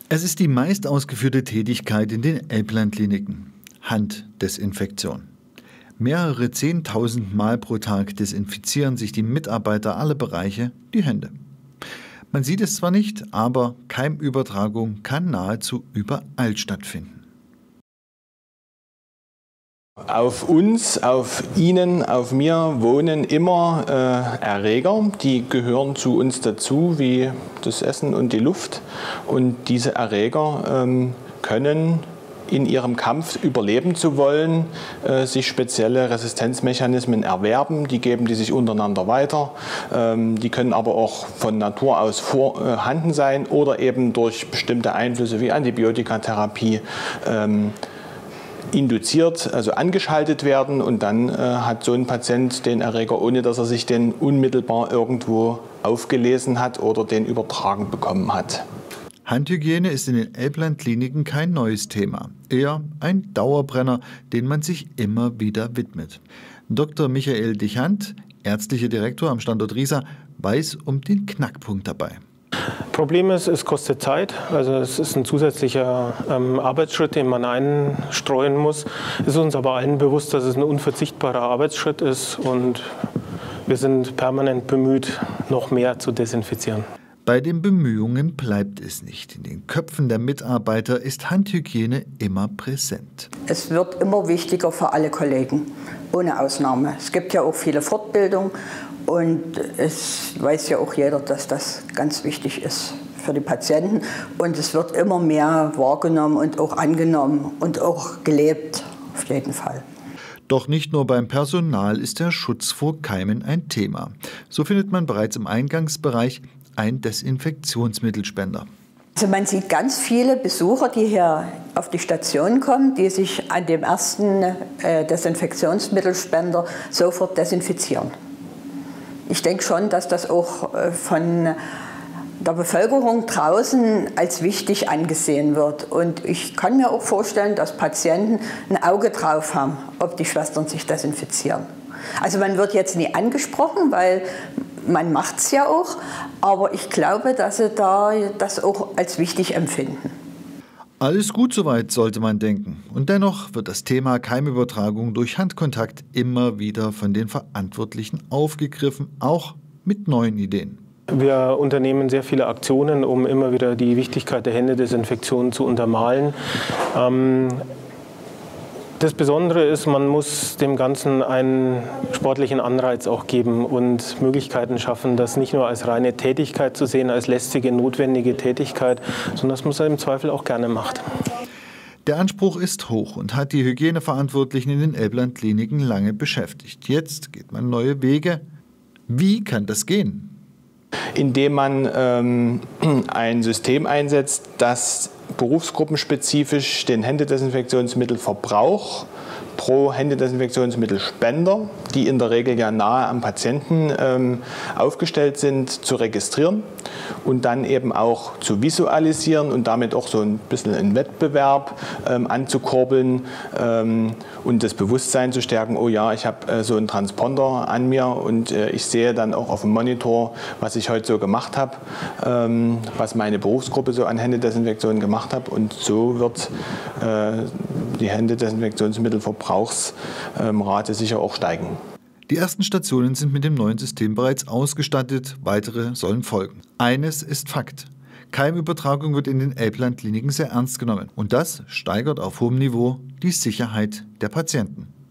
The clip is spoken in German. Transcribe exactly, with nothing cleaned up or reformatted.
Es ist die meist ausgeführte Tätigkeit in den Elbland-Kliniken: Handdesinfektion. Mehrere Zehntausend Mal pro Tag desinfizieren sich die Mitarbeiter aller Bereiche die Hände. Man sieht es zwar nicht, aber Keimübertragung kann nahezu überall stattfinden. Auf uns, auf Ihnen, auf mir wohnen immer äh, Erreger, die gehören zu uns dazu, wie das Essen und die Luft. Und diese Erreger ähm, können in ihrem Kampf überleben zu wollen, äh, sich spezielle Resistenzmechanismen erwerben. Die geben die sich untereinander weiter. Ähm, die können aber auch von Natur aus vorhanden sein oder eben durch bestimmte Einflüsse wie Antibiotikatherapie ähm, induziert, also angeschaltet werden, und dann äh, hat so ein Patient den Erreger, ohne dass er sich den unmittelbar irgendwo aufgelesen hat oder den übertragen bekommen hat. Handhygiene ist in den Elbland-Kliniken kein neues Thema, eher ein Dauerbrenner, den man sich immer wieder widmet. Doktor Michael Dichand, ärztlicher Direktor am Standort Riesa, weiß um den Knackpunkt dabei. Problem ist, es kostet Zeit, also es ist ein zusätzlicher ähm, Arbeitsschritt, den man einstreuen muss. Es ist uns aber allen bewusst, dass es ein unverzichtbarer Arbeitsschritt ist, und wir sind permanent bemüht, noch mehr zu desinfizieren. Bei den Bemühungen bleibt es nicht. In den Köpfen der Mitarbeiter ist Handhygiene immer präsent. Es wird immer wichtiger für alle Kollegen, ohne Ausnahme. Es gibt ja auch viele Fortbildungen. Und es weiß ja auch jeder, dass das ganz wichtig ist für die Patienten. Und es wird immer mehr wahrgenommen und auch angenommen und auch gelebt, auf jeden Fall. Doch nicht nur beim Personal ist der Schutz vor Keimen ein Thema. So findet man bereits im Eingangsbereich einen Desinfektionsmittelspender. Also man sieht ganz viele Besucher, die hier auf die Station kommen, die sich an dem ersten äh, Desinfektionsmittelspender sofort desinfizieren. Ich denke schon, dass das auch von der Bevölkerung draußen als wichtig angesehen wird. Und ich kann mir auch vorstellen, dass Patienten ein Auge drauf haben, ob die Schwestern sich desinfizieren. Also man wird jetzt nie angesprochen, weil man macht es ja auch. Aber ich glaube, dass sie da das auch als wichtig empfinden. Alles gut soweit, sollte man denken. Und dennoch wird das Thema Keimübertragung durch Handkontakt immer wieder von den Verantwortlichen aufgegriffen, auch mit neuen Ideen. Wir unternehmen sehr viele Aktionen, um immer wieder die Wichtigkeit der Händedesinfektion zu untermalen. Ähm, Das Besondere ist, man muss dem Ganzen einen sportlichen Anreiz auch geben und Möglichkeiten schaffen, das nicht nur als reine Tätigkeit zu sehen, als lästige, notwendige Tätigkeit, sondern dass man es im Zweifel auch gerne macht. Der Anspruch ist hoch und hat die Hygieneverantwortlichen in den Elbland-Kliniken lange beschäftigt. Jetzt geht man neue Wege. Wie kann das gehen? Indem man ähm, ein System einsetzt, das berufsgruppenspezifisch den Händedesinfektionsmittelverbrauch pro Händedesinfektionsmittelspender, die in der Regel ja nahe am Patienten ähm, aufgestellt sind, zu registrieren und dann eben auch zu visualisieren und damit auch so ein bisschen einen Wettbewerb ähm, anzukurbeln ähm, und das Bewusstsein zu stärken: Oh ja, ich habe äh, so einen Transponder an mir und äh, ich sehe dann auch auf dem Monitor, was ich heute so gemacht habe, ähm, was meine Berufsgruppe so an Händedesinfektion gemacht hat, und so wird äh, die Händedesinfektionsmittelverbrauchsrate sicher auch steigen. Die ersten Stationen sind mit dem neuen System bereits ausgestattet, weitere sollen folgen. Eines ist Fakt: Keimübertragung wird in den Elbland-Kliniken sehr ernst genommen, und das steigert auf hohem Niveau die Sicherheit der Patienten.